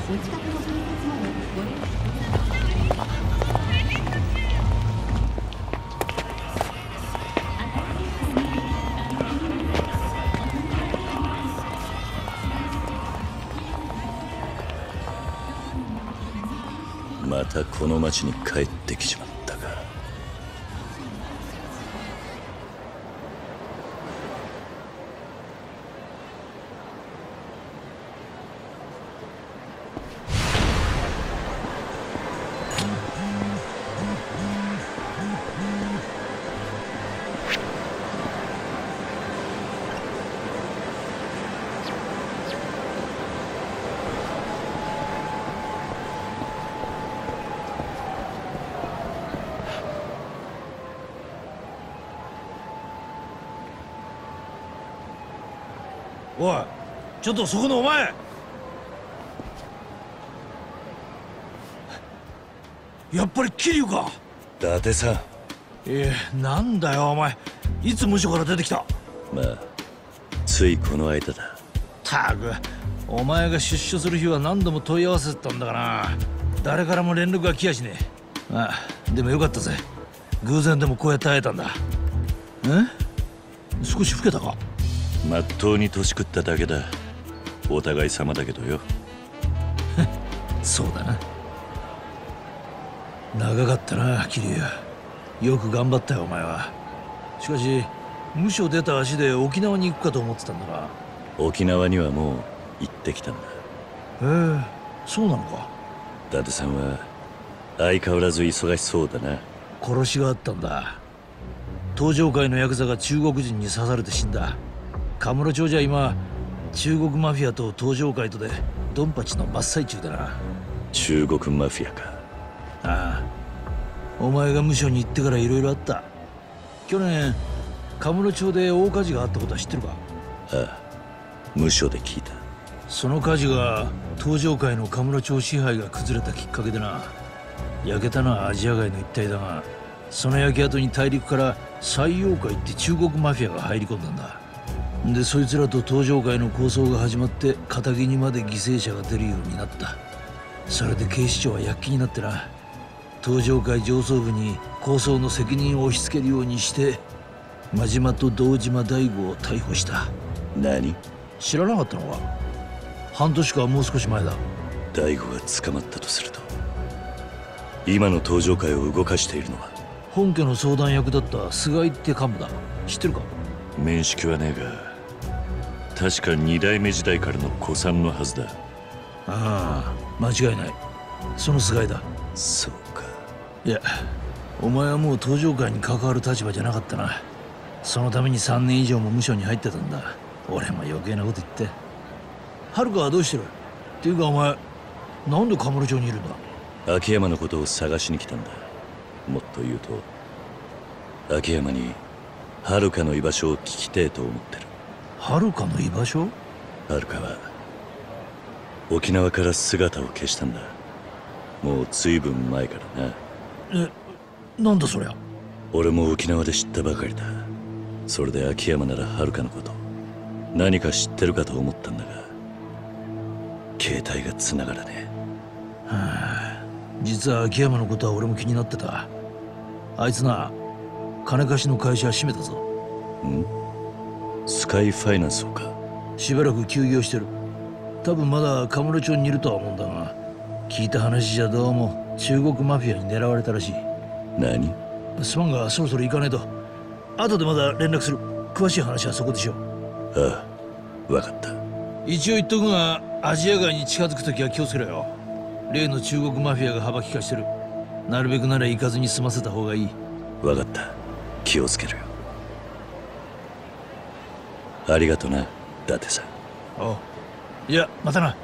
お近くの警察までご連絡。 またこの町に帰ってきちまったか。 おい、ちょっとそこのお前。やっぱり桐生か。 伊達さん。 なんだよお前、いつ無所から出てきた。 まあついこの間だ。 たく、お前が出所する日は何度も問い合わせてたんだからな。誰からも連絡が来やしねえ。ああ、でもよかったぜ。偶然でもこうやって会えたんだ。少し老けたか。 まっとうに年食っただけだ。お互い様だけどよ。 そうだな。長かったな桐生。よく頑張ったよお前は。しかし無所出た足で沖縄に行くかと思ってたんだが。 沖縄にはもう行ってきたんだ。 そうなのか。 伊達さんは相変わらず忙しそうだな。 殺しがあったんだ。東上界のヤクザが中国人に刺されて死んだ。カムロ町じゃ今中国マフィアと東上界とでドンパチの真っ最中だな。 中国マフィアか。 ああ、お前が無所に行ってからいろいろあった。去年カムロ町で大火事があったことは知ってるか。 ああ、無所で聞いた。 その火事が東上界のカムロ町支配が崩れたきっかけでな。焼けたのはアジア街の一帯だが、その焼け跡に大陸から西洋界って中国マフィアが入り込んだんだ。でそいつらと東上界の抗争が始まって、片木にまで犠牲者が出るようになった。それで警視庁は躍起になってな、東上界上層部に抗争の責任を押し付けるようにして真島と堂島大吾を逮捕した。 何？ 知らなかったのか。半年かもう少し前だ。 大吾が捕まったとすると、今の東上界を動かしているのは本家の相談役だった菅井って幹部だ。知ってるか。 面識はねえが、確か二代目時代からの古参のはずだ。 ああ、間違いない。その菅井だ。 そうか。 いや、お前はもう東上界に関わる立場じゃなかったな。そのために3年以上も無所に入ってたんだ。俺も余計なこと言って。遥はどうしてるっていうか、お前なんでカムロ町にいるんだ。 秋山のことを探しに来たんだ。もっと言うと、秋山に遥の居場所を聞きてえと思ってる。 遥の居場所。 遥は沖縄から姿を消したんだ。もう随分前からな。 なんだそりゃ。 俺も沖縄で知ったばかりだ。それで秋山なら遥のこと何か知ってるかと思ったんだが、携帯が繋がらねえ。 はあ、実は秋山のことは俺も気になってた。あいつな、金貸しの会社閉めたぞ。 ん？スカイファイナンスをか。 しばらく休業してる。多分まだカムロ町にいるとは思うんだが、聞いた話じゃどうも中国マフィアに狙われたらしい。 何？ すまんがそろそろ行かねえと。後でまだ連絡する。詳しい話はそこでしよう。 ああ、分かった。 一応言っとくが、アジア街に近づくときは気をつけろよ。例の中国マフィアが幅利かしてる。なるべくなら行かずに済ませた方がいい。 分かった。気をつけるよ。ありがとな、伊達さん。 おう。いや、またな。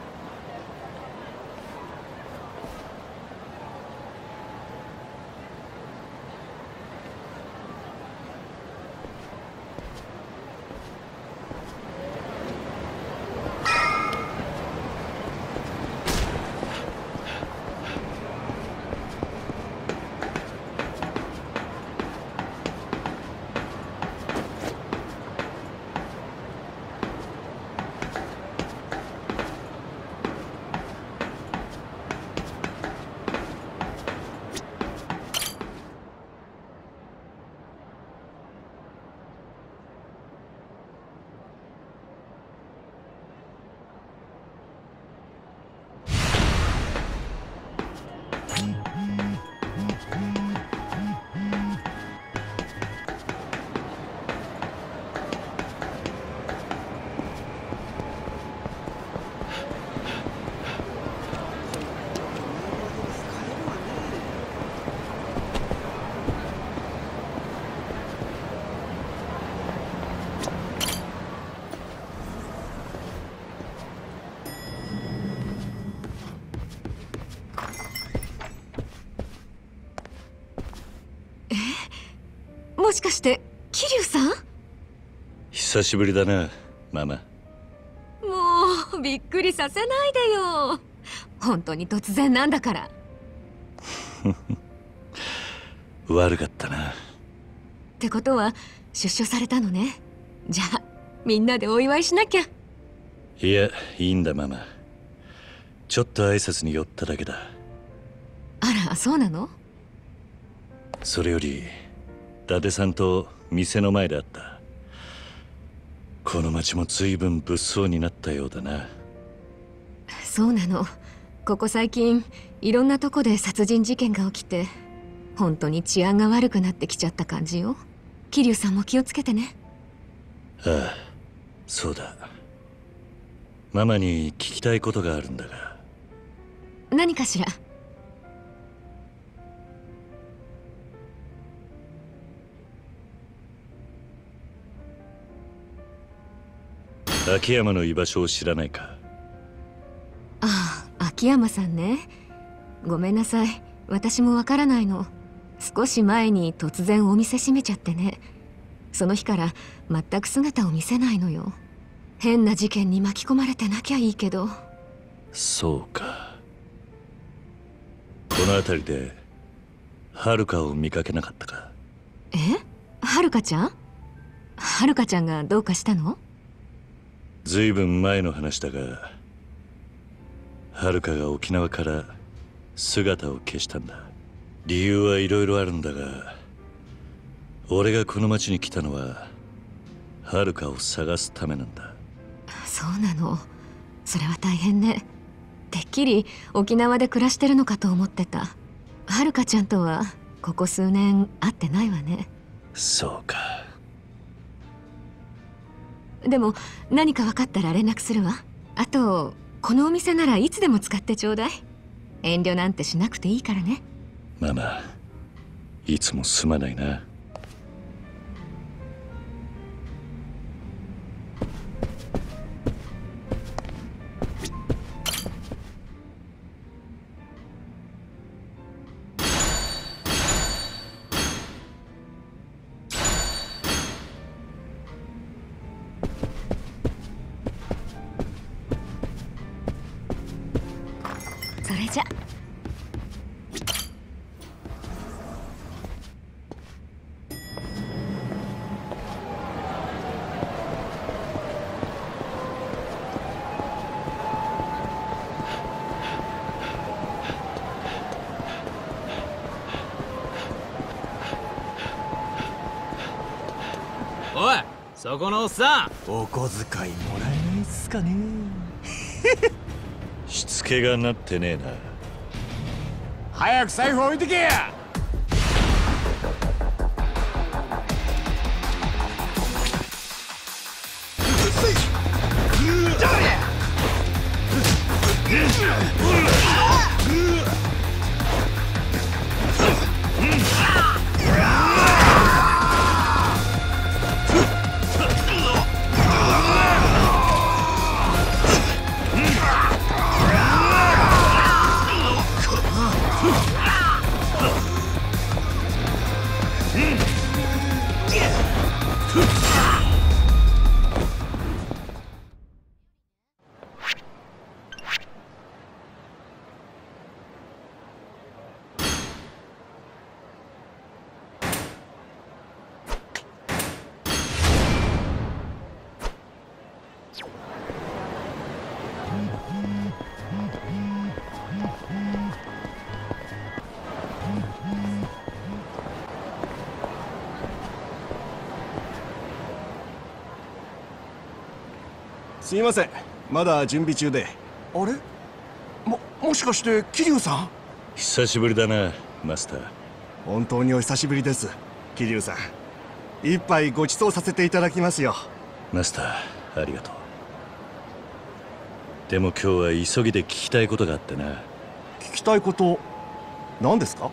もしかして桐生さん？ 久しぶりだなママ。 もうびっくりさせないでよ。本当に突然なんだから。 悪かったな。 ってことは出所されたのね。じゃあみんなでお祝いしなきゃ。 いや、いいんだママ。ちょっと挨拶に寄っただけだ。 あら、そうなの？ それより伊達さんと店の前で会った。この町も随分物騒になったようだな。 そうなの。ここ最近いろんなとこで殺人事件が起きて、本当に治安が悪くなってきちゃった感じよ。桐生さんも気をつけてね。 ああ、そうだ。ママに聞きたいことがあるんだが。 何かしら？ 秋山の居場所を知らないか？ ああ、秋山さんね。ごめんなさい、私もわからないの。少し前に突然お店閉めちゃってね。その日から全く姿を見せないのよ。変な事件に巻き込まれてなきゃいいけど。 そうか。この辺りで遥かを見かけなかったか？ え？遥ちゃん？遥ちゃんがどうかしたの？ ずいぶん前の話だが、遥が沖縄から姿を消したんだ。理由はいろいろあるんだが、俺がこの町に来たのは遥を探すためなんだ。 そうなの。それは大変ね。てっきり沖縄で暮らしてるのかと思ってた。遥ちゃんとはここ数年会ってないわね。 そうか。 でも何か分かったら連絡するわ。あとこのお店ならいつでも使ってちょうだい。遠慮なんてしなくていいからね。 ママ、いつもすまないな。 それじゃ。 おい、そこのおっさん、 お小遣いもらえないっすかね。 しつけがなってねえな。 早く財布置いてけや。 すいません、まだ準備中で。 あれ、もしかして桐生さん？ 久しぶりだなマスター。 本当にお久しぶりです、桐生さん。一杯ご馳走させていただきますよ。 マスター、ありがとう。でも今日は急ぎで聞きたいことがあってな。 聞きたいこと、何ですか？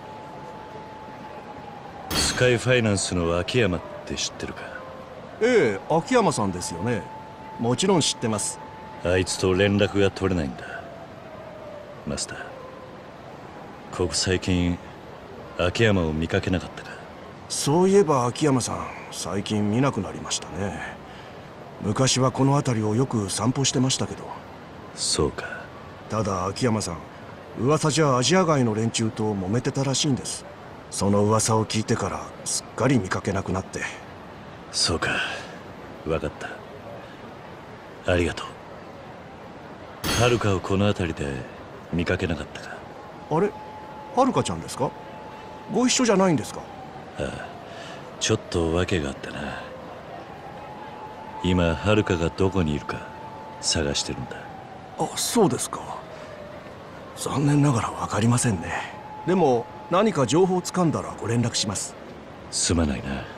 スカイファイナンスの秋山って知ってるか？ ええ、秋山さんですよね。もちろん知ってます。 あいつと連絡が取れないんだマスター。ここ最近秋山を見かけなかったか？ そういえば秋山さん、最近見なくなりましたね。昔はこの辺りをよく散歩してましたけど。 そうか。 ただ秋山さん、噂じゃアジア街の連中と揉めてたらしいんです。その噂を聞いてからすっかり見かけなくなって。 そうか、分かった。ありがとう。はるかをこの辺りで見かけなかったか。 あれ、はるかちゃんですか？ご一緒じゃないんですか？ ああ、ちょっと訳があってな。今はるかがどこにいるか探してるんだ。 あ、そうですか。残念ながら分かりませんね。でも何か情報をつかんだらご連絡します。 すまないな。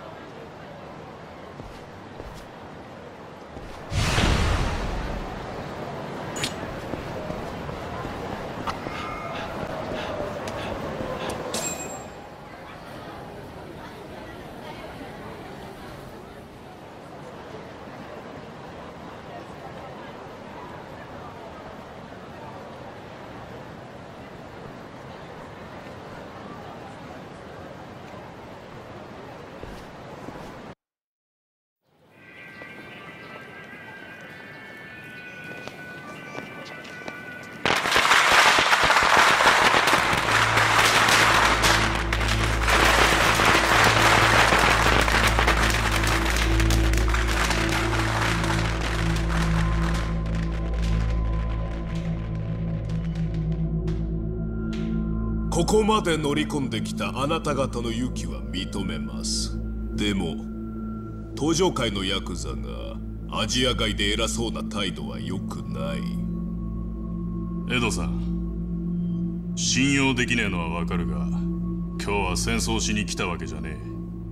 ここまで乗り込んできたあなた方の勇気は認めます。でも東上界のヤクザがアジア街で偉そうな態度は良くない。 エドさん、信用できねえのはわかるが、今日は戦争しに来たわけじゃね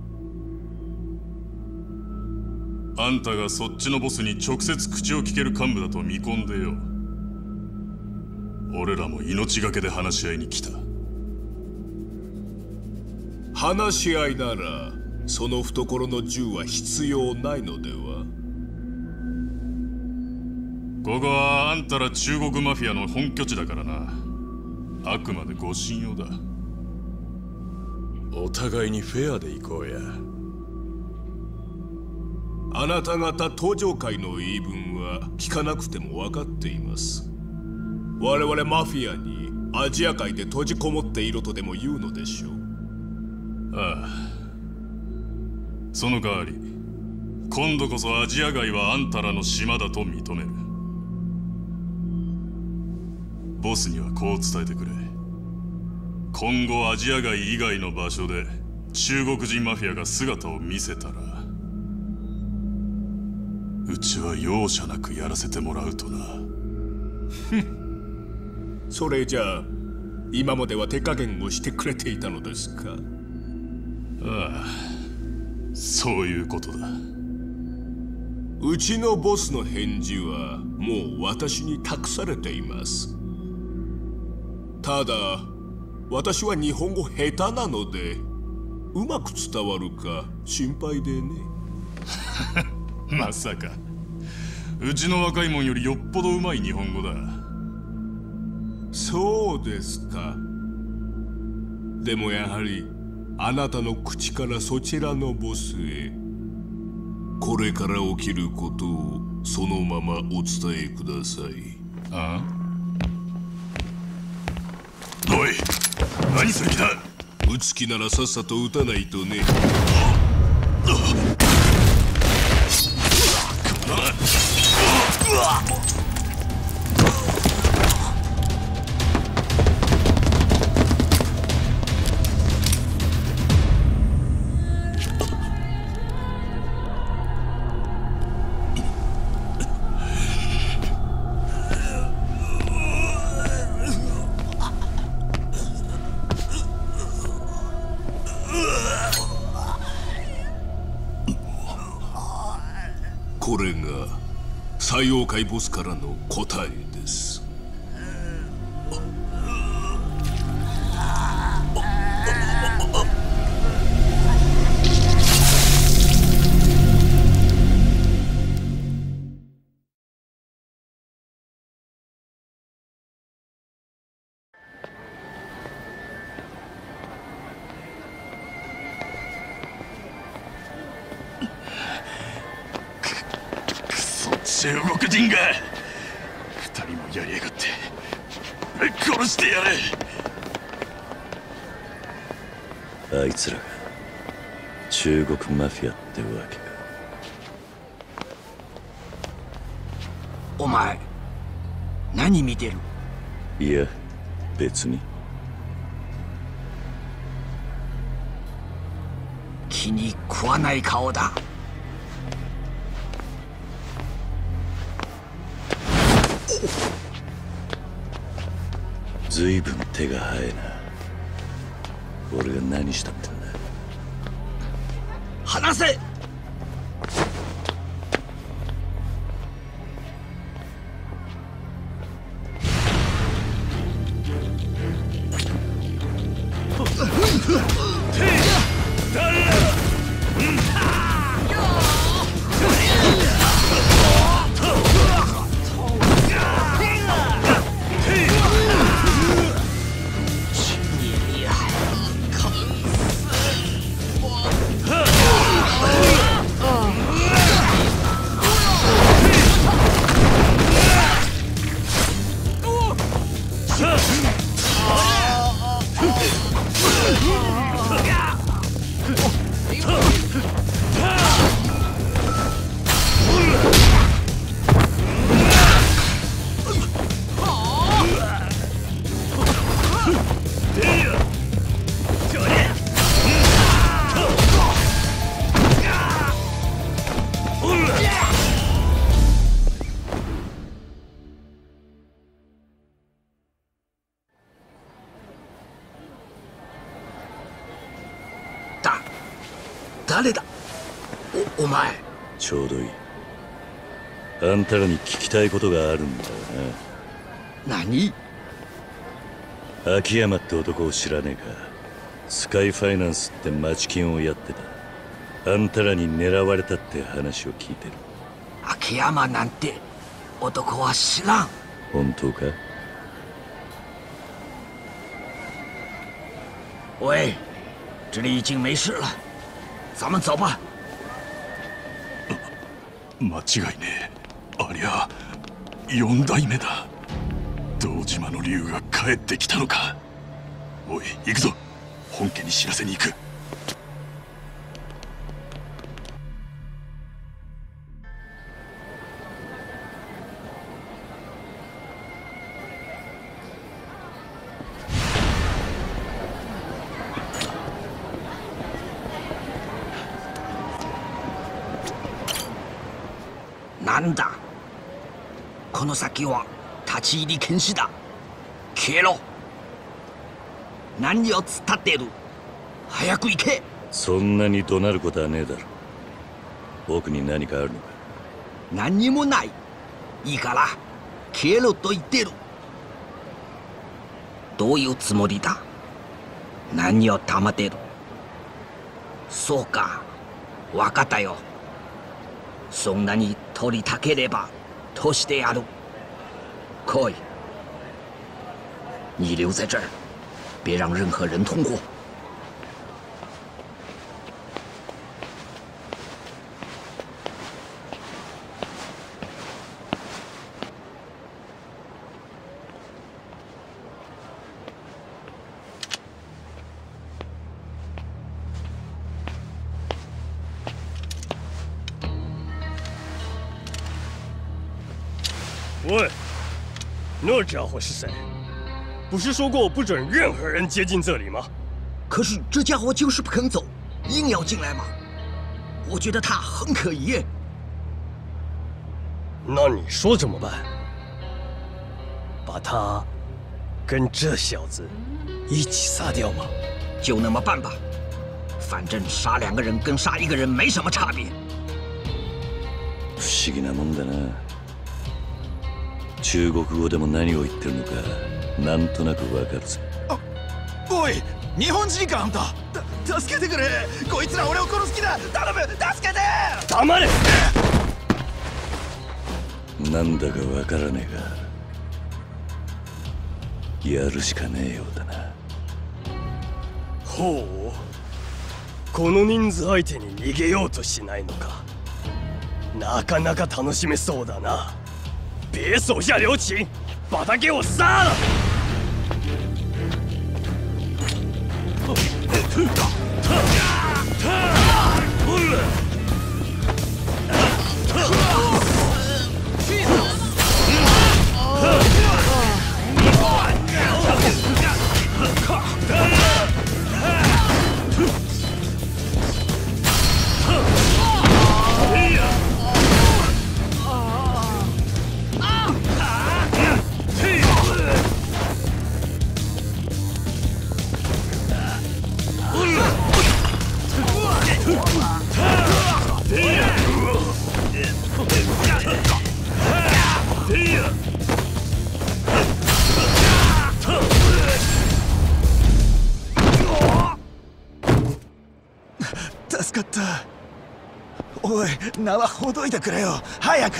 え。あんたがそっちのボスに直接口を聞ける幹部だと見込んでよ。俺らも命がけで話し合いに来た。 話し合いならその懐の銃は必要ないのでは？ ここはあんたら中国マフィアの本拠地だからな。あくまでご信用だ。 お互いにフェアで行こうや。 あなた方東上界の言い分は聞かなくても分かっています。我々マフィアにアジア界で閉じこもっていろとでも言うのでしょう。 ああ、その代わり今度こそアジア街はあんたらの島だと認める。ボスにはこう伝えてくれ。今後アジア街以外の場所で中国人マフィアが姿を見せたら、うちは容赦なくやらせてもらうとな。 それじゃあ今までは手加減をしてくれていたのですか？ ああ、そういうことだ。 うちのボスの返事はもう私に託されています。ただ私は日本語下手なのでうまく伝わるか心配でね。 まさかうちの若いもんよりよっぽどうまい日本語だ。 そうですか。でもやはりあなたの口からそちらのボスへこれから起きることをそのままお伝えください。 ああ、おい、何する気だ。 撃つ気ならさっさと撃たないとね。これが西洋界ボスからの答えです。 中国人が二人もやりやがってぶっ殺してやれ。 あいつらが中国マフィアってわけか。 お前何見てる？ いや別に。 気に食わない顔だ。 ずいぶん手が早いな。俺が何したってんだ。 離せ！誰だ？お前。 ちょうどいい。あんたらに聞きたいことがあるんだよな。何？ 秋山って男を知らねえか。スカイファイナンスって町金をやってた。あんたらに狙われたって話を聞いてる。 秋山なんて男は知らん。 本当か？ 喂，这里已经没事了，咱们走吧。 間違いねえ。ありゃ4代目だ。堂島の竜が帰ってきたのか。おい行くぞ。本家に知らせに行く。 なんだ、この先は立ち入り禁止だ。消えろ。何を突っ立っている。早く行け。 そんなに怒鳴ることはねえだろ。僕に何かあるのか？ 何にもない。いいから消えろと言ってる。どういうつもりだ。何を黙ってる。そうか、分かったよ。そんなに取りたければ通してやる。来い。你留在这儿，别让任何人通过。 喂，那家伙是谁？不是说过不准任何人接近这里吗？ 可是这家伙就是不肯走，硬要进来嘛。我觉得他很可疑。 那你说怎么办？把他跟这小子一起杀掉吗？ 就那么办吧，反正杀2个人跟杀1个人没什么差别。 不思議なもんだな。中国語でも何を言ってるのかなんとなくわかるぜ。 おい、日本人かあんた。助けてくれ。こいつら俺を殺す気だ。頼む、助けて。 黙れ。 なんだかわからねえがやるしかねえようだな。 ほう、この人数相手に逃げようとしないのか。 なかなか楽しめそうだな。别手下留情，把他给我杀了！ 助かった。おい、縄ほどいてくれよ、早く。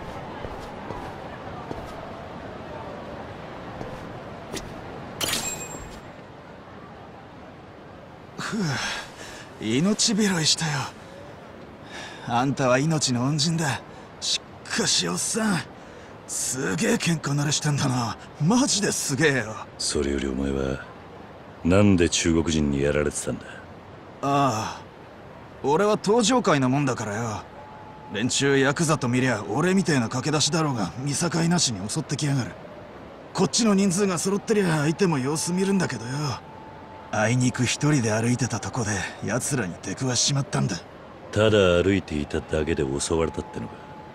ふう、命拾いしたよ。あんたは命の恩人だ。しかしおっさん、すげえ喧嘩慣れしてんだな。マジですげえよ。 それよりお前はなんで中国人にやられてたんだ？ ああ、俺は東上界のもんだからよ。連中ヤクザと見りゃ俺みてえな駆け出しだろうが見境なしに襲ってきやがる。こっちの人数が揃ってりゃ相手も様子見るんだけどよ、あいにく一人で歩いてたとこで奴らに出くわしちまったんだ。 ただ歩いていただけで襲われたってのか。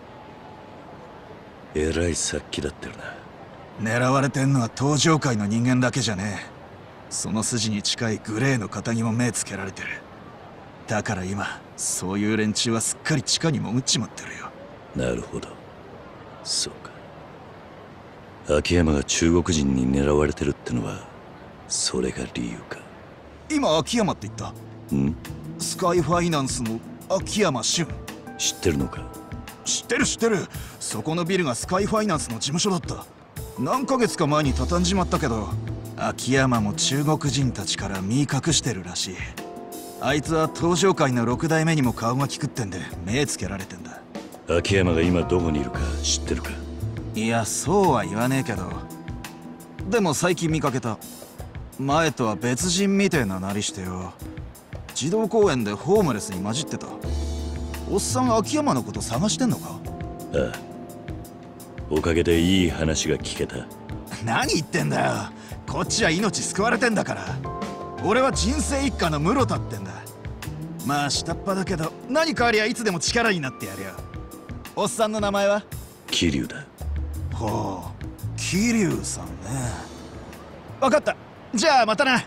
えらい殺気だってるな。 狙われてんのは東上界の人間だけじゃねえ。その筋に近いグレーの肩にも目つけられてる。だから今そういう連中はすっかり地下に潜っちまってるよ。 なるほど、そうか。秋山が中国人に狙われてるってのはそれが理由か。 今秋山って言った？ ん？ スカイファイナンスの秋山俊。 知ってるのか？ 知ってる知ってる。そこのビルがスカイファイナンスの事務所だった。何ヶ月か前に畳んじまったけど、秋山も中国人たちから身隠してるらしい。あいつは東上界の6代目にも顔が利くってんで目つけられてんだ。 秋山が今どこにいるか知ってるか？ いや、そうは言わねえけど、でも最近見かけた。前とは別人みてえななりしてよ。児童公園でホームレスに混じってた。おっさん秋山のこと探してんのか？ ああ、おかげでいい話が聞けた。 何言ってんだよ。こっちは命救われてんだから。俺は人生一家の室田ってんだ。まあ下っ端だけど何かありゃいつでも力になってやるよ。おっさんの名前は？ 桐生だ。 ほう、桐生さんね。分かった、じゃあまたな。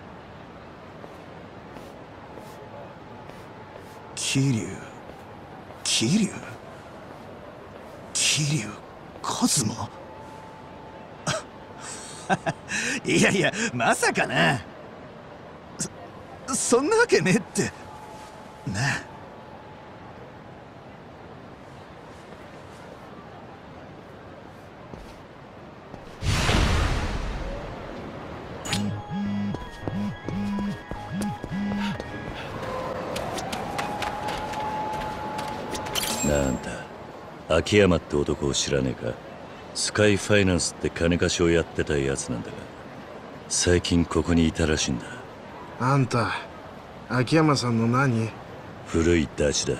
桐生一馬いやいや、まさかな。そんなわけねえってな。 なんだ、秋山って男を知らねえか？スカイファイナンスって金貸しをやってたやつなんだが、最近ここにいたらしいんだ。 あんた、秋山さんの何？ 古いダチだ。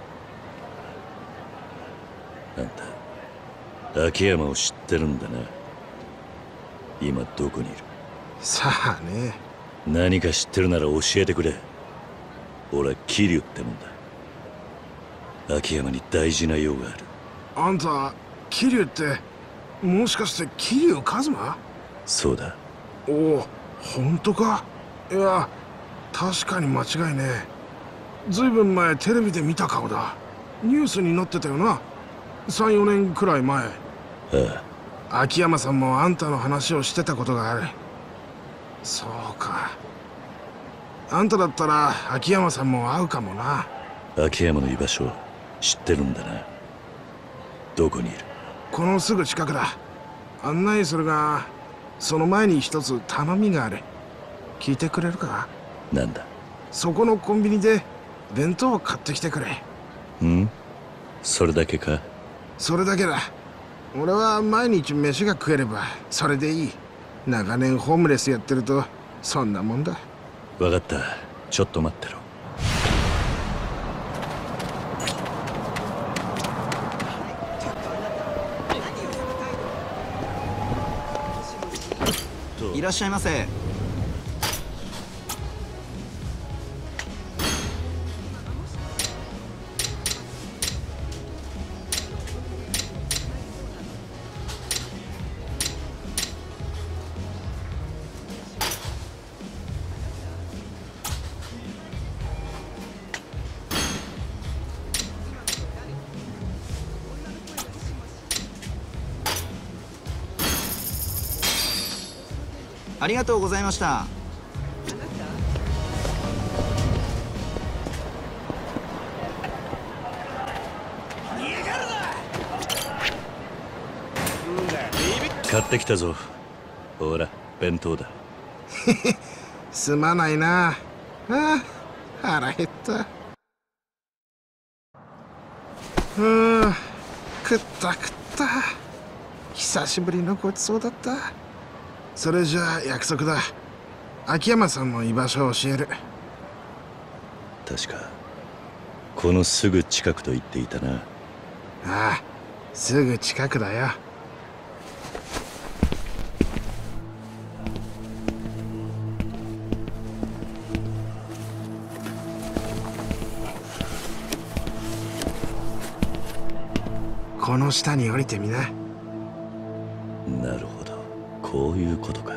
あんた、秋山を知ってるんだな。今どこにいる？ さあね。 何か知ってるなら教えてくれ。俺は桐生ってもんだ。秋山に大事な用がある。 あんた、桐生って、もしかして桐生一馬？ そうだ。 おお、本当か？いや、確かに間違いねえ。ずいぶん前テレビで見た顔だ。ニュースになってたよな。3、4年くらい前。 ああ。秋山さんもあんたの話をしてたことがある。そうか。あんただったら秋山さんも会うかもな。 秋山の居場所知ってるんだな。どこにいる？ このすぐ近くだ。案内するが、その前に一つ頼みがある。聞いてくれるか？ なんだ？ そこのコンビニで弁当を買ってきてくれ。 ん？ それだけか？ それだけだ。俺は毎日飯が食えればそれでいい。長年ホームレスやってるとそんなもんだ。 分かった。ちょっと待ってろ。 いらっしゃいませ。ありがとうございました。 買ってきたぞ。ほら、弁当だ。 すまないな。腹減った。食った食った。久しぶりのごちそうだった。それじゃあ約束だ。秋山さんの居場所を教える。 確かこのすぐ近くと言っていたな。 ああ、すぐ近くだよ。この下に降りてみな。 なるほど、こういうことか。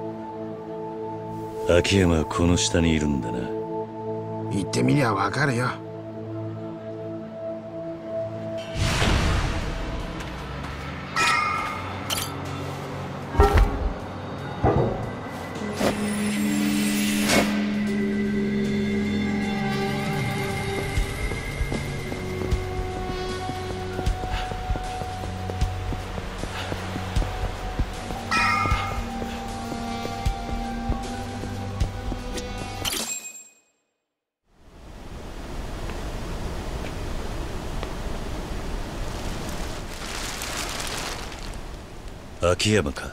秋山はこの下にいるんだな。 行ってみりゃわかるよ。 秋山か。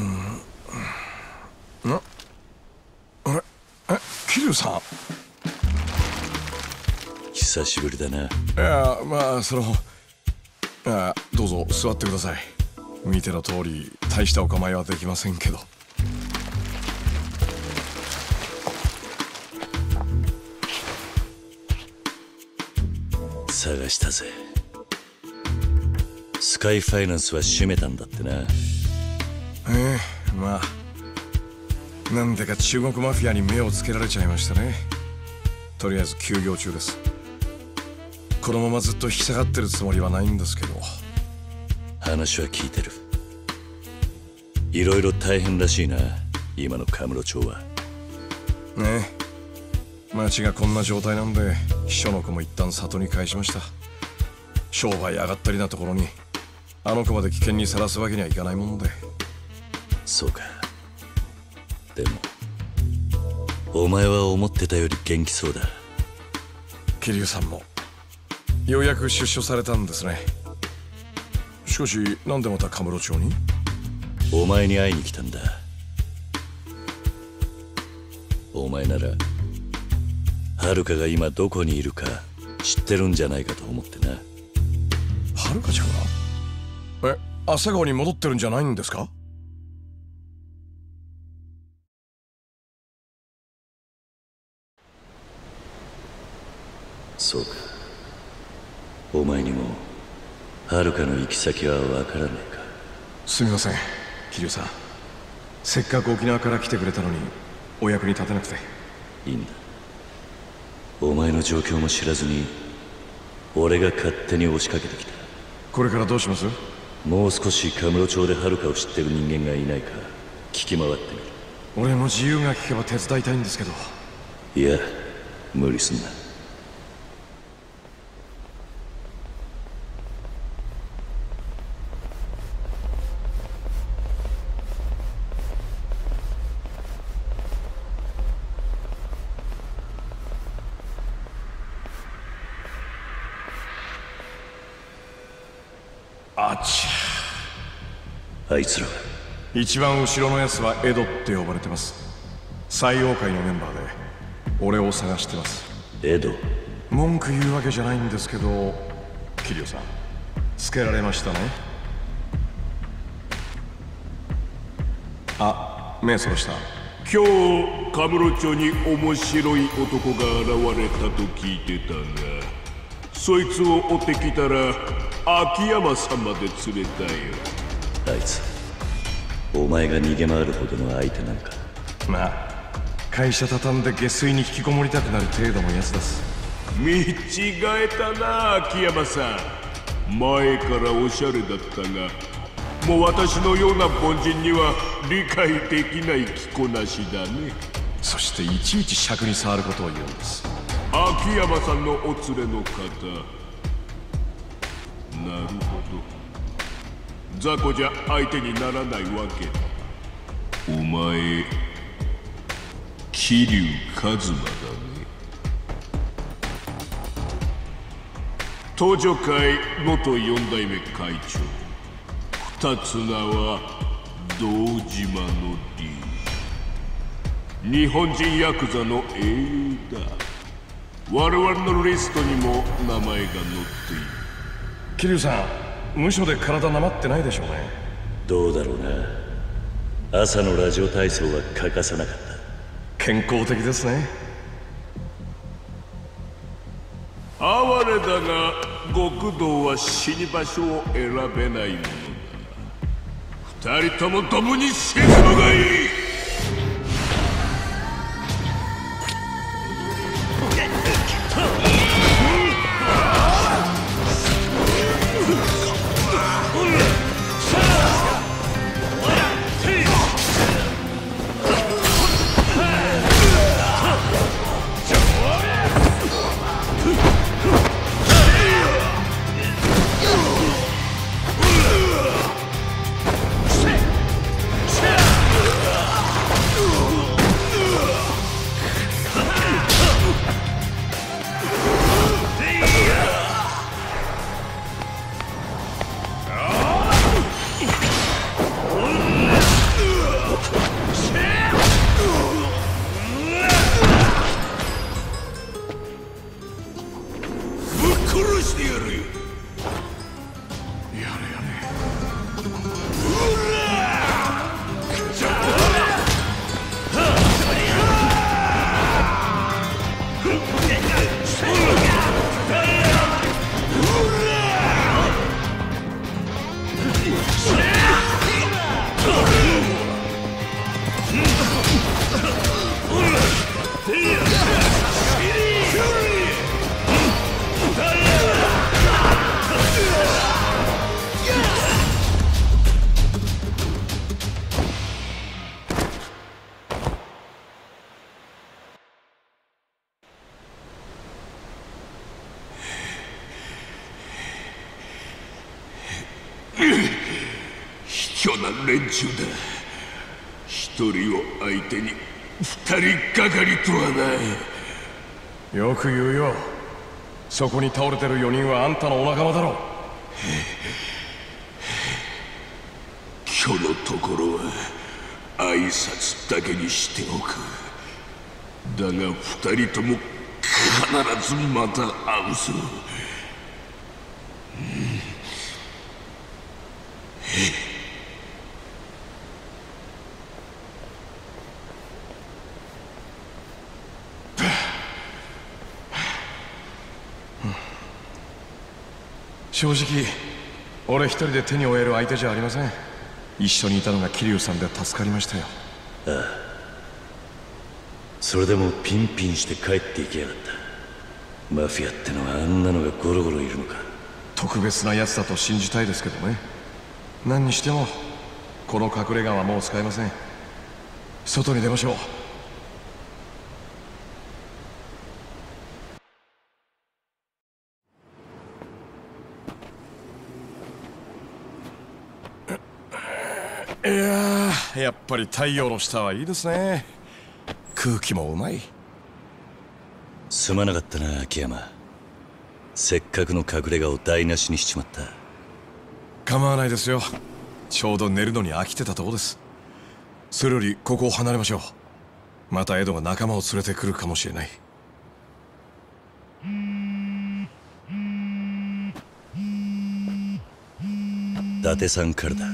あれ、桐生さん。 久しぶりだな。 いや、まあどうぞ座ってください。見ての通り大したお構いはできませんけど。 探したぜ。スカイファイナンスは閉めたんだってな。 まあなんでか中国マフィアに目をつけられちゃいましたね。とりあえず休業中です。このままずっと引き下がってるつもりはないんですけど。 話は聞いてる。いろいろ大変らしいな、今のカムロ町は。 ねえ、町がこんな状態なんで秘書の子も一旦里に返しました。商売上がったりなところにあの子まで危険にさらすわけにはいかないもんで。 そうか。でもお前は思ってたより元気そうだ。 桐生さんもようやく出所されたんですね。しかしなんでまたカムロ町に？ お前に会いに来たんだ。お前なら遥が今どこにいるか知ってるんじゃないかと思ってな。 遥ちゃんが？朝顔に戻ってるんじゃないんですか？ そうか。お前にも遥の行き先はわからないか。 すみません桐生さん。せっかく沖縄から来てくれたのにお役に立てなくて。 いいんだ。お前の状況も知らずに俺が勝手に押しかけてきた。 これからどうします？ もう少しカムロ町で遥を知ってる人間がいないか聞き回ってみる。 俺も自由が利けば手伝いたいんですけど。 いや、無理すんな。 あいつらは。 一番後ろのやつはエドって呼ばれてます。採用会のメンバーで俺を探してます。 エド？ 文句言うわけじゃないんですけど、桐生さんつけられましたね。あ、目そらした。 今日カムロ町に面白い男が現れたと聞いてたが、そいつを追ってきたら秋山さんまで連れたよ。 あいつお前が逃げ回るほどの相手なのか？ まあ会社畳んで下水に引きこもりたくなる程度のやつです。 見違えたな秋山さん。前からおしゃれだったが、もう私のような凡人には理解できない着こなしだね。 そしていちいち尺に触ることを言うんです。 秋山さんのお連れの方、なるほど、雑魚じゃ相手にならないわけだ。お前桐生一馬だね。東女会元4代目会長、二つ名は堂島の竜、日本人ヤクザの英雄だ。我々のリストにも名前が載っている。 桐生さん、無所で体なまってないでしょうね。 どうだろうな。朝のラジオ体操は欠かさなかった。 健康的ですね。 哀れだが極道は死に場所を選べないものだ。二人とも共に死ぬのがいい。卑怯な連中だ。一人を相手に二人がかりとはな。 よく言うよ。そこに倒れてる4人はあんたのお仲間だろう。 今日のところは挨拶だけにしておく。だが二人とも必ずまた会うぞ。 正直俺一人で手に負える相手じゃありません。一緒にいたのが桐生さんで助かりましたよ。 ああ、それでもピンピンして帰っていきやがった。マフィアってのはあんなのがゴロゴロいるのか。 特別なやつだと信じたいですけどね。何にしてもこの隠れ家はもう使えません。外に出ましょう。いやー、やっぱり太陽の下はいいですね。空気もうまい。 すまなかったな秋山。せっかくの隠れ家を台無しにしちまった。 構わないですよ。 ちょうど寝るのに飽きてたとこです。それよりここを離れましょう。またエドが仲間を連れてくるかもしれない。 伊達さんからだ。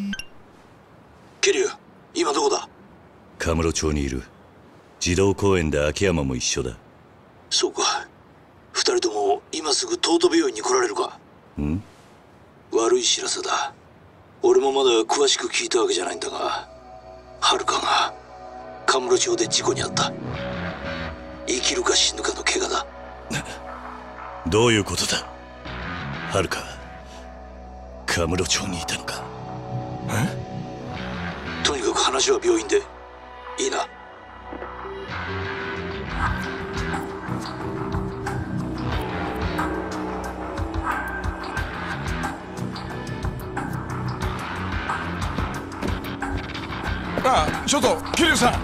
桐生、今どこだ？ カムロ町にいる。児童公園で秋山も一緒だ。 そうか。二人とも今すぐ東都病院に来られるか？ ん？ 悪い知らせだ。俺もまだ詳しく聞いたわけじゃないんだが、遥がカムロ町で事故に遭った。生きるか死ぬかの怪我だ。 どういうことだ？遥カムロ町にいたのか？ とにかく話は病院でいいな。 ああ、ちょっと桐生さん。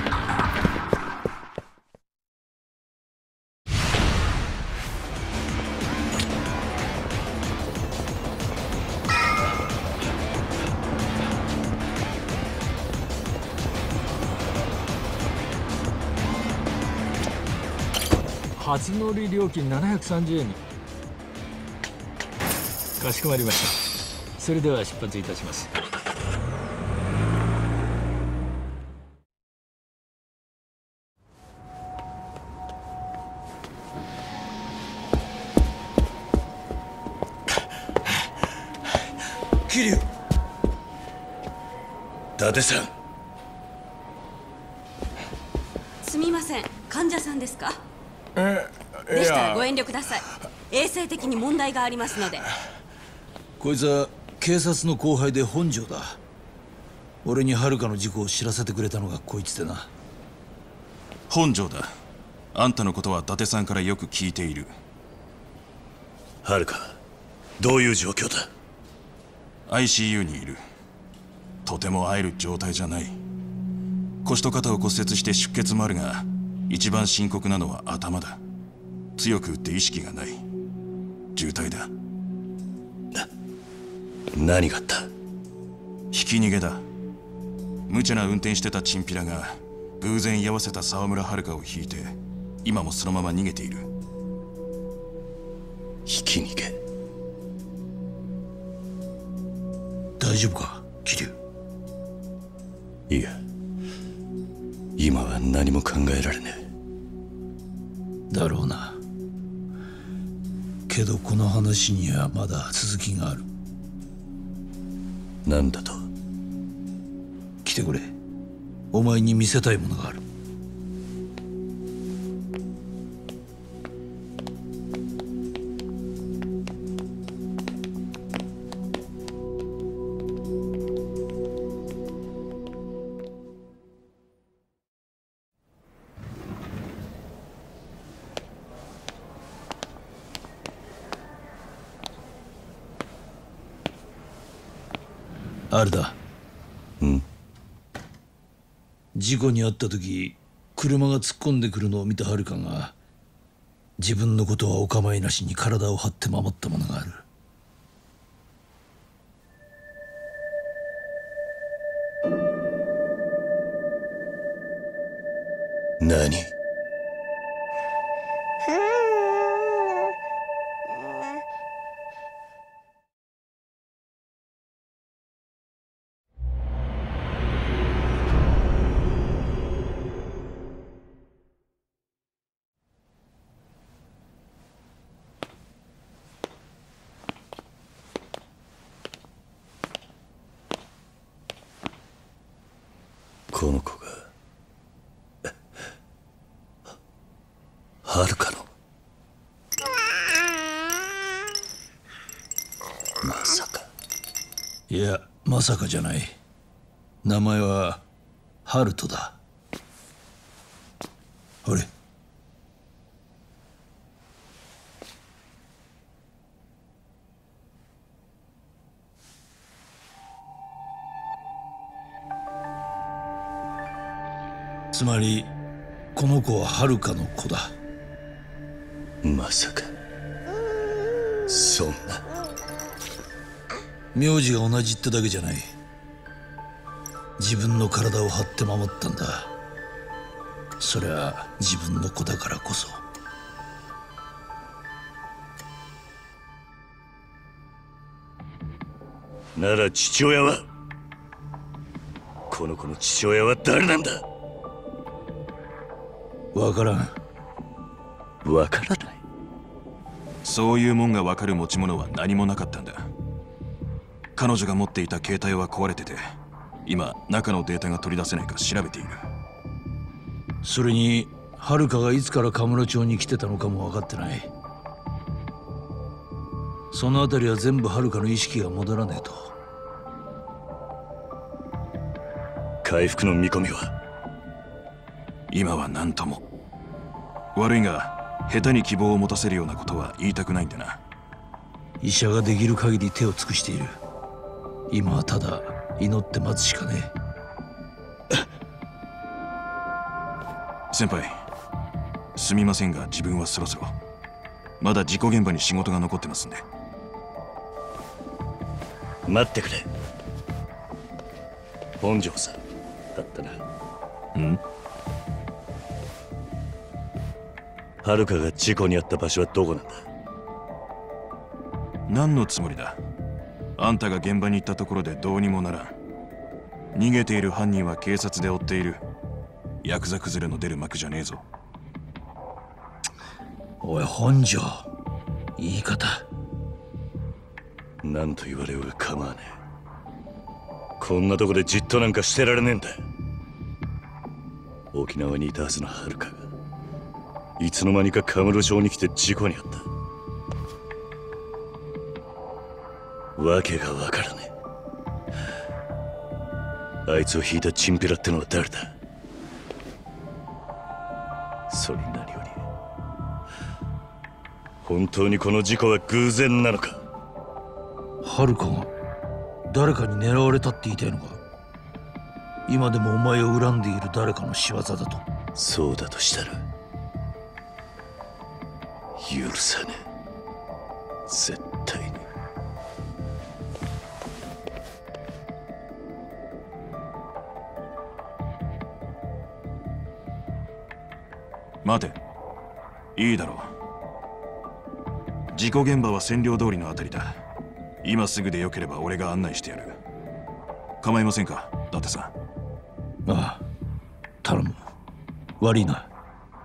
初乗り料金730円に。かしこまりました。それでは出発いたします。 桐生。伊達さん。 すみません、患者さんですか？でしたらご遠慮ください。衛生的に問題がありますので。 こいつは警察の後輩で本庄だ。俺に遥の事故を知らせてくれたのがこいつでな。 本庄だ。あんたのことは伊達さんからよく聞いている。 遥、どういう状況だ？ ICU にいる。とても会える状態じゃない。腰と肩を骨折して出血もあるが、一番深刻なのは頭だ。強く打って意識がない。重体だ。 何があった？ ひき逃げだ。無茶な運転してたチンピラが偶然居合わせた沢村遥を引いて、今もそのまま逃げている。 ひき逃げ？ 大丈夫か桐生？ いや、今は何も考えられねえ。だろうな。けどこの話にはまだ続きがある。 何だと？ 来てくれ。お前に見せたいものがある。あれだ。事故に遭った時、車が突っ込んでくるのを見た遥が、自分のことはお構いなしに体を張って守ったものがある。 何？この子が遥の？まさか。 いや、まさかじゃない。名前はハルトだ。あれ？つまりこの子は遥の子だ。 まさかそんな。 名字が同じってだけじゃない。自分の体を張って守ったんだ。それは自分の子だからこそ。 なら父親は、この子の父親は誰なんだ？ わからん。 わからない。 そういうもんがわかる持ち物は何もなかったんだ。彼女が持っていた携帯は壊れてて、今中のデータが取り出せないか調べている。 それに遥がいつからカムロ町に来てたのかも分かってない。そのあたりは全部遥の意識が戻らねえと。 回復の見込みは？ 今は何とも。悪いが下手に希望を持たせるようなことは言いたくないんだな。 医者ができる限り手を尽くしている。今はただ祈って待つしかねえ。 先輩、すみませんが自分はそろそろ。まだ事故現場に仕事が残ってますんで。 待ってくれ。本庄さんだったな。 ん？ 遥が事故に遭った場所はどこなんだ？ 何のつもりだ？あんたが現場に行ったところでどうにもならん。逃げている犯人は警察で追っている。ヤクザ崩れの出る幕じゃねえぞ。 おい本庄、言い方。 何と言われようが構わねえ。こんなとこでじっとなんかしてられねえんだ。沖縄にいたはずの遥がいつの間にかカムロ町に来て事故に遭った。わけがわからねえ。あいつを引いたチンピラってのは誰だ？それに何より、本当にこの事故は偶然なのか？ 遥が誰かに狙われたって言いたいのか？今でもお前を恨んでいる誰かの仕業だと。 そうだとしたら許さねえ。絶対に。 待て、いいだろう。事故現場は占領通りのあたりだ。今すぐでよければ俺が案内してやる。構いませんか、伊達さん。ああ、頼む。悪いな。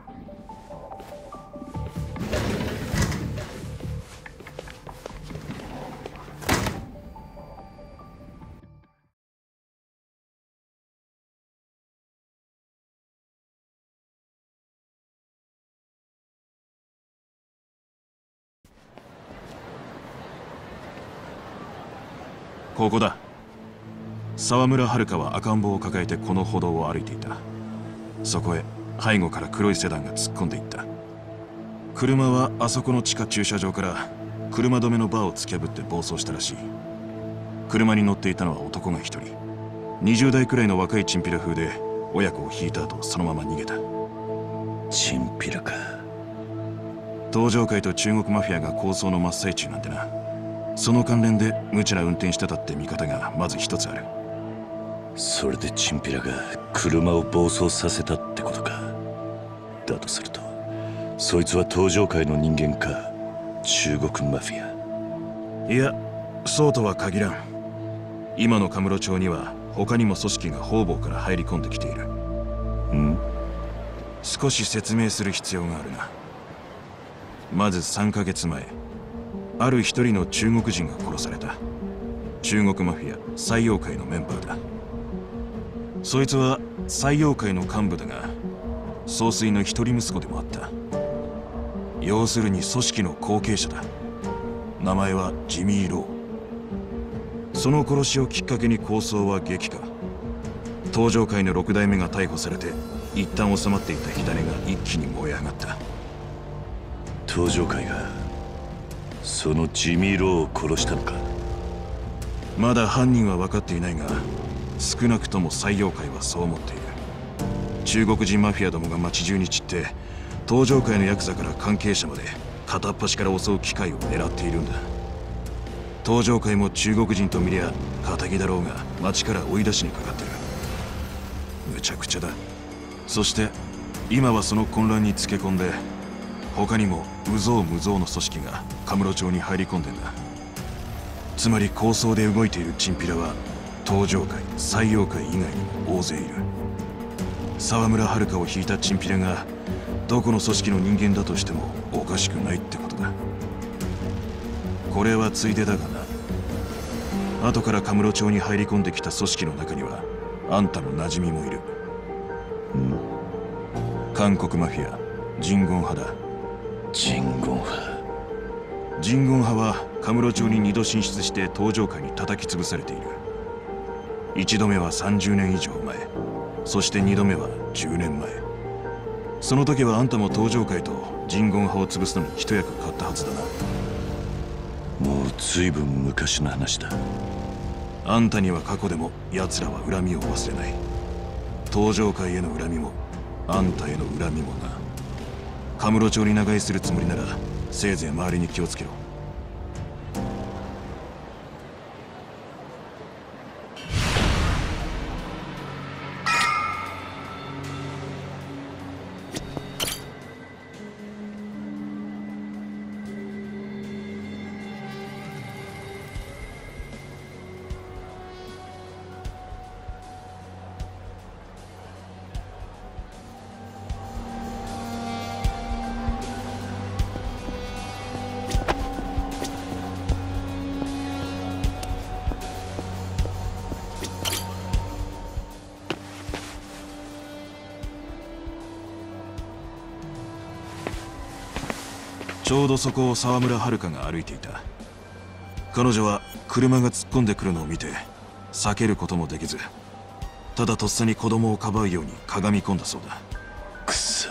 ここだ。沢村遥は赤ん坊を抱えてこの歩道を歩いていた。そこへ背後から黒いセダンが突っ込んでいった。車はあそこの地下駐車場から車止めのバーを突き破って暴走したらしい。車に乗っていたのは男が一人。20代くらいの若いチンピラ風で親子を引いた後そのまま逃げた。 チンピラか。 東上会と中国マフィアが抗争の真っ最中なんてな。その関連で無茶な運転してたって見方がまず一つある。 それでチンピラが車を暴走させたってことか。だとするとそいつは東上会の人間か中国マフィア。 いや、そうとは限らん。今のカムロ町には他にも組織が方々から入り込んできている。少し説明する必要があるな。まず3ヶ月前、ある一人の中国人が殺された。中国マフィア西洋会のメンバーだ。そいつは西洋会の幹部だが総帥の一人息子でもあった。要するに組織の後継者だ。名前はジミー・ロー。その殺しをきっかけに抗争は激化。東上会の6代目が逮捕されて一旦収まっていた火種が一気に燃え上がった。 東上会がそのジミー・ローを殺したのか？ まだ犯人は分かっていないが少なくとも西洋会はそう思っている。中国人マフィアどもが街中に散って東上会のヤクザから関係者まで片っ端から襲う機会を狙っているんだ。 東上会も中国人と見りゃ仇だろうが町から追い出しにかかってる。むちゃくちゃだ。そして今はその混乱につけ込んで、他にも有象無象の組織がカムロ町に入り込んでんだ。つまり構想で動いているチンピラは東上会、西洋会以外にも大勢いる。沢村遥を引いたチンピラがどこの組織の人間だとしてもおかしくないってことだ。これはついでだがな、後からカムロ町に入り込んできた組織の中にはあんたの馴染みもいる。韓国マフィア、ジンゴン派だ。 ジンゴン派。 ジンゴン派はカムロ町に2度進出して東上会に叩き潰されている。1度目は30年以上前、そして2度目は10年前。その時はあんたも東上会とジンゴン派を潰すのに一役買ったはずだな。 もう随分昔の話だ。 あんたには過去でも奴らは恨みを忘れない。東上会への恨みもあんたへの恨みもな。カムロ町に長居するつもりならせいぜい周りに気をつけろ。ちょうどそこを沢村遥が歩いていた。彼女は車が突っ込んでくるのを見て避けることもできず、ただとっさに子供をかばうようにかがみ込んだそうだ。 くっそ。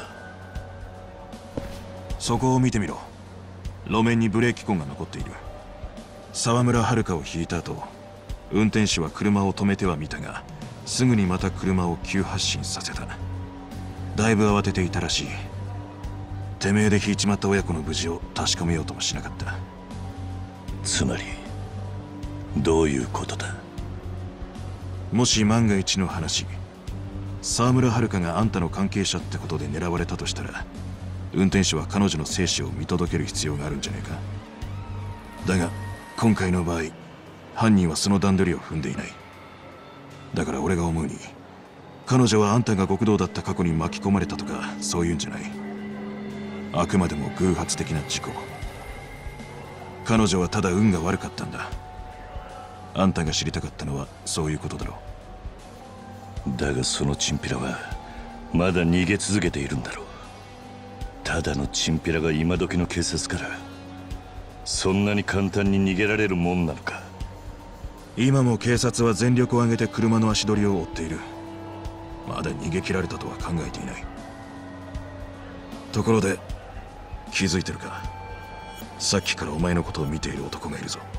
そこを見てみろ。路面にブレーキ痕が残っている。沢村遥を引いた後、運転手は車を止めてはみたが、すぐにまた車を急発進させた。だいぶ慌てていたらしい。てめえで引いちまった親子の無事を確かめようともしなかった。 つまりどういうことだ。 もし万が一の話、沢村遥があんたの関係者ってことで狙われたとしたら、運転手は彼女の生死を見届ける必要があるんじゃねえか。だが今回の場合、犯人はその段取りを踏んでいない。だから俺が思うに、彼女はあんたが極道だった過去に巻き込まれたとかそういうんじゃない。あくまでも偶発的な事故。彼女はただ運が悪かったんだ。あんたが知りたかったのはそういうことだろう。だがそのチンピラはまだ逃げ続けているんだろう。ただのチンピラが今時の警察からそんなに簡単に逃げられるもんなのか。 今も警察は全力を挙げて車の足取りを追っている。まだ逃げ切られたとは考えていない。ところで気づいてるか。さっきからお前のことを見ている男がいるぞ。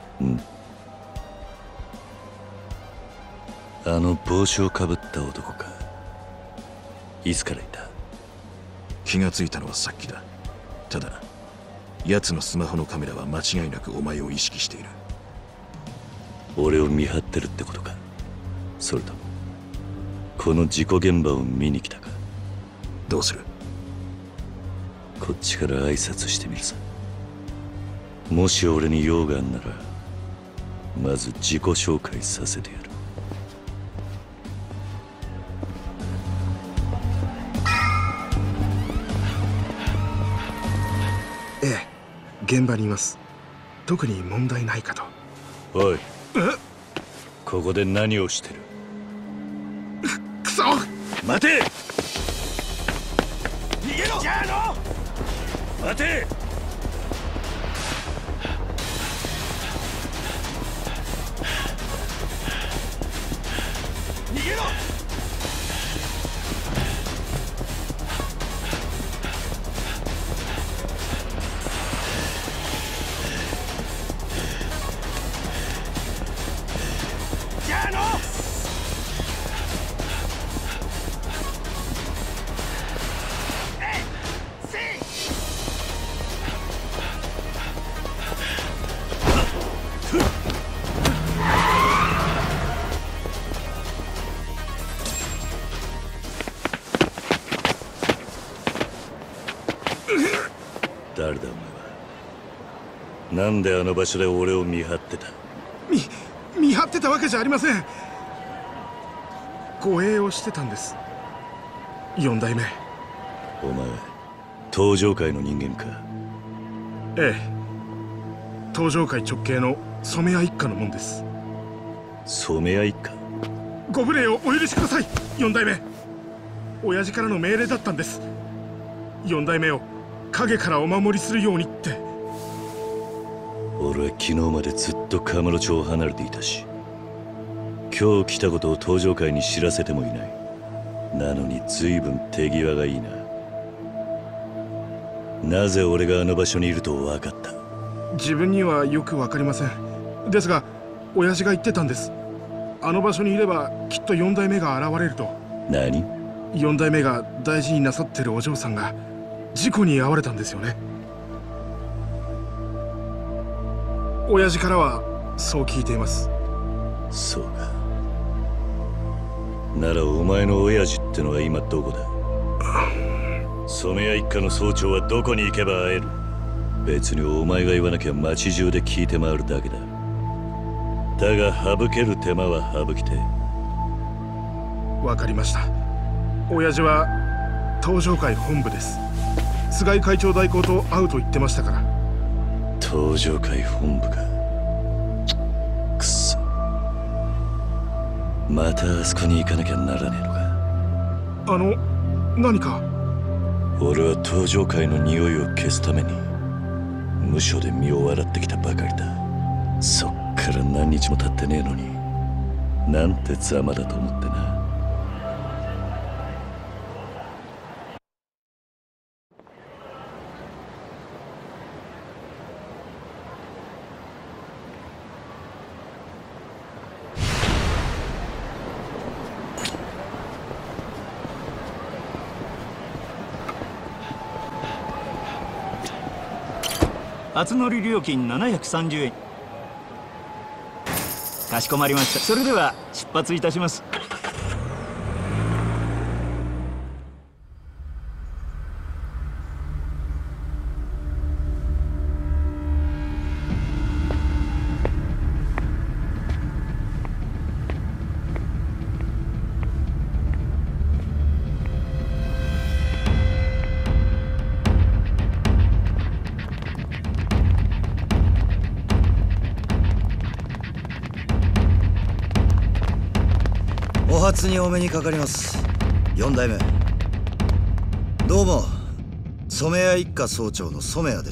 あの帽子をかぶった男か。いつからいた。 気がついたのはさっきだ。ただ奴のスマホのカメラは間違いなくお前を意識している。 俺を見張ってるってことか。それともこの事故現場を見に来たか。 どうする。 こっちから挨拶してみるさ。もし俺に用があんならまず自己紹介させてやる。 ええ、現場にいます。特に問題ないかと。 おい、ここで何をしてる。 くそ。 待て。 逃げろ。じゃあの待て。 逃げろ。じゃあのなんであの場所で俺を見張ってた？ 見張ってたわけじゃありません。護衛をしてたんです。4代目。 お前東上界の人間か？ ええ、東上界直系の染谷一家のもんです。 染谷一家？ ご無礼をお許しください、4代目。親父からの命令だったんです。4代目を影からお守りするようにって。 俺は昨日までずっとカムロ町を離れていたし、今日来たことを東上界に知らせてもいない。なのに随分手際がいいな。なぜ俺があの場所にいると分かった？ 自分にはよく分かりません。ですが親父が言ってたんです。あの場所にいればきっと4代目が現れると。 何 ？4代目が大事になさってるお嬢さんが事故に遭われたんですよね。親父からはそう聞いています。 そうか。ならお前の親父ってのは今どこだ？染谷一家の総長はどこに行けば会える？別にお前が言わなきゃ町中で聞いて回るだけだ。だが省ける手間は省きて。 わかりました。親父は東上会本部です。菅井会長代行と会うと言ってましたから。 東上会本部か。くそ、またあそこに行かなきゃならねえのか。 何か？ 俺は東上界の匂いを消すために無所で身を洗ってきたばかりだ。そっから何日も経ってねえのに、なんてざまだと思ってな。 初乗り料金730円。かしこまりました。それでは出発いたします。 お初にお目にかかります。4代目。どうも、染谷一家総長の染谷です。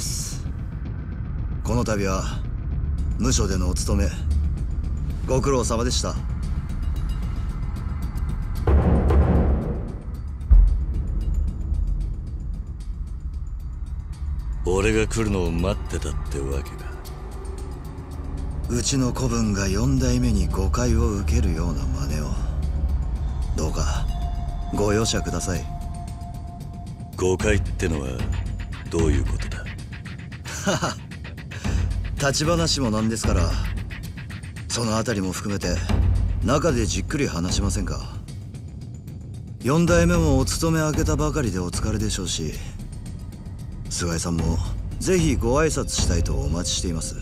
この度は無所でのお務めご苦労様でした。 俺が来るのを待ってたってわけか。 うちの子分が4代目に誤解を受けるような真似をどうかご容赦ください。 誤解ってのはどういうことだ？ はは、立ち話もなんですから、そのあたりも含めて中でじっくり話しませんか。4代目もお勤め明けたばかりでお疲れでしょうし、菅井さんもぜひご挨拶したいとお待ちしています。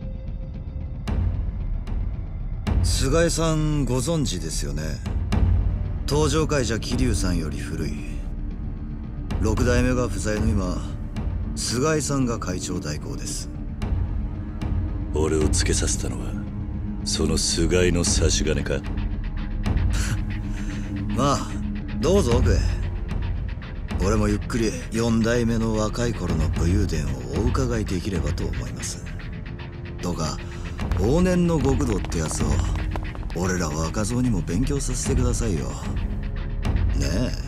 菅井さんご存知ですよね。東上会じゃ桐生さんより古い。6代目が不在の今、菅井さんが会長代行です。 俺をつけさせたのはその菅井の差し金か？ まあどうぞ奥へ。俺もゆっくり4代目の若い頃の武勇伝をお伺いできればと思います。どうか往年の極道ってやつを俺ら若造にも勉強させてくださいよ。ねえ。